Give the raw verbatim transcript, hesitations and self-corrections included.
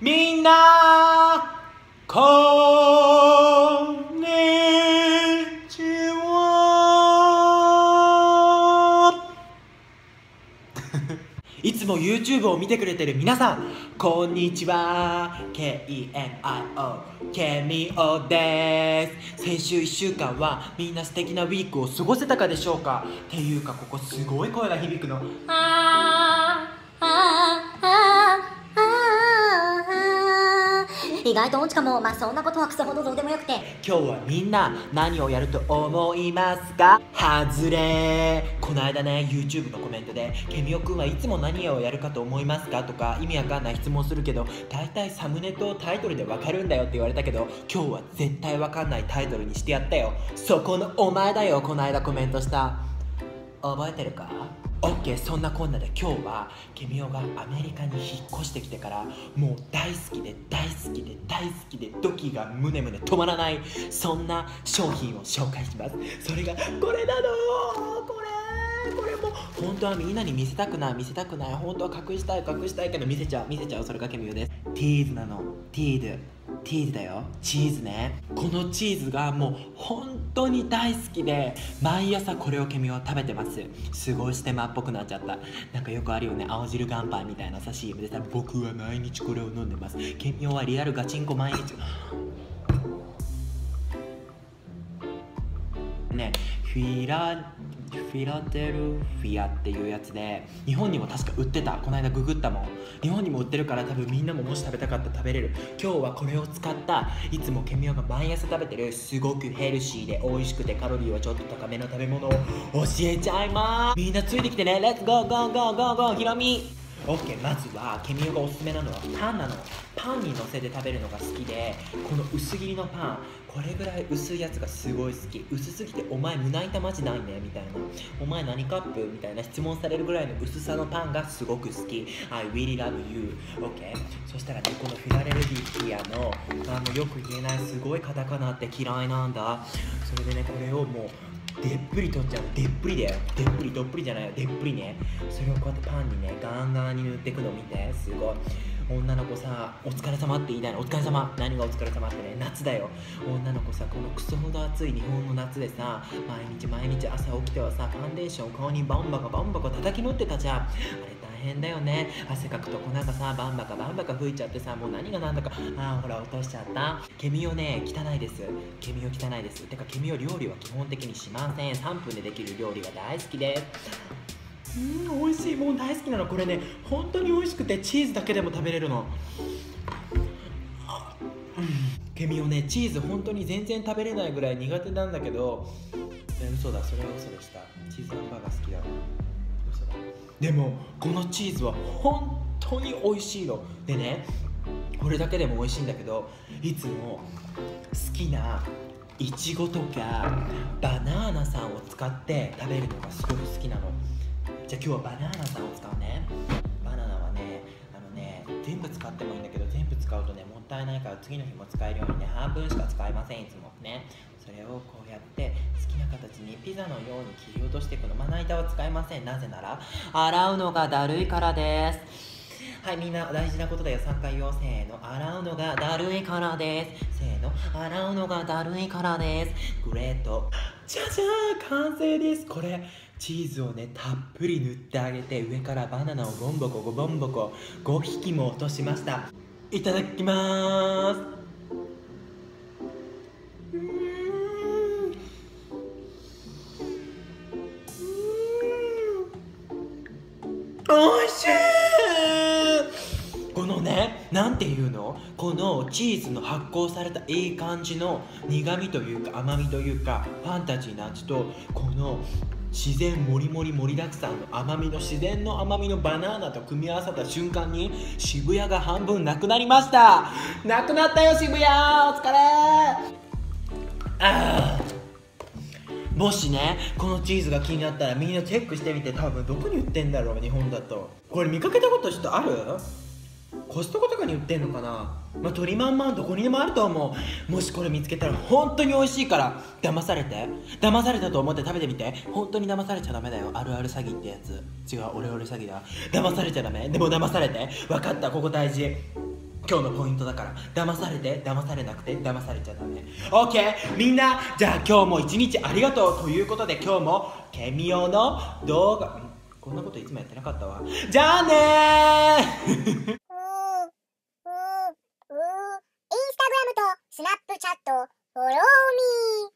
みんなこんにちはいつも YouTube を見てくれてる皆さん、こんにちは。 ケーイーエムアイオー ケミオです。先週いっしゅうかんはみんな素敵なウィークを過ごせたかでしょうか。っていうか、ここすごい声が響くの。あーあーあーあー意外と音痴かも。まあそんなことはクソほどどうでもよくて、 今日はみんな何をやると思いますか？はずれー。この間ね YouTube のコメントでケミオくんはいつも何をやるかと思いますかとか意味わかんない質問するけど、大体サムネとタイトルでわかるんだよって言われたけど、今日は絶対わかんないタイトルにしてやったよ。そこのお前だよ、この間コメントした。覚えてるか？オッケー、そんなこんなで今日はケミオがアメリカに引っ越してきてからもう大好きで大好きで大好きでドキがムネムネ止まらない、そんな商品を紹介します。それがこれなの。これこれも本当はみんなに見せたくない見せたくない本当は隠したい隠したいけど見せちゃう見せちゃう。それがケミオです。ティーズなの。ティーズチーズだよ。チーズね。このチーズがもう本当に大好きで毎朝これをケミオは食べてます。すごいステマっぽくなっちゃった。なんかよくあるよね、青汁乾杯みたいなさ シーエム でさ、僕は毎日これを飲んでます。ケミオはリアルガチンコ毎日ね。フィラフィラデルフィアっていうやつで日本にも確か売ってた。この間ググったもん。日本にも売ってるから多分みんなももし食べたかったら食べれる。今日はこれを使ったいつもケミオが毎朝食べてるすごくヘルシーで美味しくてカロリーはちょっと高めの食べ物を教えちゃいます。みんなついてきてね。レッツゴーゴーゴーゴーゴーヒロミ。オッケー、まずはケミオがおすすめなのはパンなの。パンにのせて食べるのが好きで、この薄切りのパン、これぐらい薄いやつがすごい好き。薄すぎてお前胸板マジないねみたいな、お前何カップみたいな質問されるぐらいの薄さのパンがすごく好き。 I really love you。 オッケー、そしたらね、このフィラデルフィアのあのよく言えないすごいカタカナって嫌いなんだ。それでね、これをもうでっぷり取っちゃう。でっぷりだよ。でっぷりどっぷりじゃないよ、でっぷりね。それをこうやってパンにねガンガンに塗っていくの見て。すごい。女の子さ、お疲れ様って言いたいの。お疲れ様。何がお疲れ様ってね、夏だよ。女の子さ、このクソほど暑い日本の夏でさ、毎日毎日朝起きてはさ、ファンデーション顔にバンバカバンバカ叩き塗ってたじゃん。あれ大変だよね。汗かくと粉がさバンバカバンバカ吹いちゃってさ、もう何が何だか。あーほら落としちゃった。ケミオね汚いです。ケミオ汚いです。てかケミオ料理は基本的にしません。さんぷんでできる料理が大好きです。うん、美味しい。もう大好きなの。これね本当に美味しくてチーズだけでも食べれるの。うん、ケミオねチーズ本当に全然食べれないぐらい苦手なんだけど、え嘘だ、それは嘘でした。チーズハンバーガー好きだ。嘘だ。でもこのチーズは本当に美味しいのでね、これだけでも美味しいんだけど、いつも好きないちごとかバナーナさんを使って食べるのがすごく好きなの。じゃあ今日はバナーナさんを使うね。バナナはね、あのね全部使ってもいいんだけど、全部使うとねもったいないから次の日も使えるようにね半分しか使いません、いつもね。それをこうやって好きな形にピザのように切り落としていくの。まな板は使いません。なぜなら洗うのがだるいからです。はい、みんな大事なことだよ。さんかい言おう。せーの。洗うのがだるいからです。せーの。洗うのがだるいからです。グレート。じゃじゃーん、完成です。これチーズをねたっぷり塗ってあげて、上からバナナをボンボコボンボコごひきも落としました。いただきまーす。うーん、おいしい。このね、なんていうの、このチーズの発酵されたいい感じの苦味というか甘みというかファンタジーな味と、この自然もりもり盛りだくさんの甘みの自然の甘みのバナーナと組み合わさった瞬間に渋谷が半分なくなりました。なくなったよ渋谷、お疲れ。あー、もしねこのチーズが気になったらみんなチェックしてみて。多分どこに売ってんだろう、日本だと。これ見かけたことちょっとある？コストコとかに売ってんのかな。まあ、鳥まんまんどこにでもあると思う。もしこれ見つけたら本当に美味しいから騙されて騙されたと思って食べてみて。本当に騙されちゃダメだよ。あるある詐欺ってやつ。違う、オレオレ詐欺だ。騙されちゃダメ。でも騙されて。分かった、ここ大事。 今日のポイントだから。騙されて騙されなくて騙されちゃダメ。 OK、 みんなじゃあ今日も一日ありがとうということで、今日もケミオの動画、こんなこといつもやってなかったわ。じゃあねーインスタグラムとスナップチャットフォローミー